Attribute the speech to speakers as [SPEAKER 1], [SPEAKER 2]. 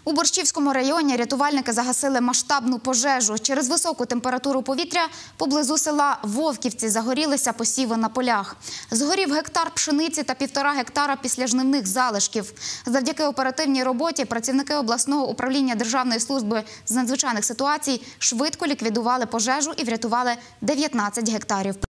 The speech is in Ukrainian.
[SPEAKER 1] У Борщівському районі рятувальники загасили масштабну пожежу. Через високу температуру повітря поблизу села Вовківці загорілися посіви на полях. Згорів гектар пшениці та 1,5 гектара післяжнивних залишків. Завдяки оперативній роботі працівники обласного управління Державної служби з надзвичайних ситуацій швидко ліквідували пожежу і врятували 19 гектарів.